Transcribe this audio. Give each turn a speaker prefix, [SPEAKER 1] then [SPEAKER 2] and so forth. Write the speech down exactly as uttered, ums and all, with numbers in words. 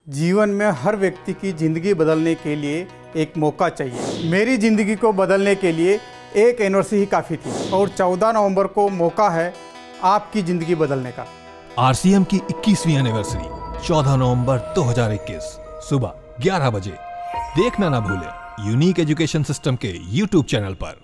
[SPEAKER 1] जीवन में हर व्यक्ति की ज़िंदगी बदलने के लिए एक मौका चाहिए। मेरी ज़िंदगी को बदलने के लिए एक एनिवर्सरी ही काफ़ी थी और चौदह नवंबर को मौका है आपकी ज़िंदगी बदलने का।
[SPEAKER 2] आरसीएम की इक्कीसवीं एनिवर्सरी चौदह नवंबर दो हज़ार इक्कीस सुबह ग्यारह बजे। देखना ना भूलें यूनिक एजुकेशन सिस्टम के यूट्यूब चैनल पर।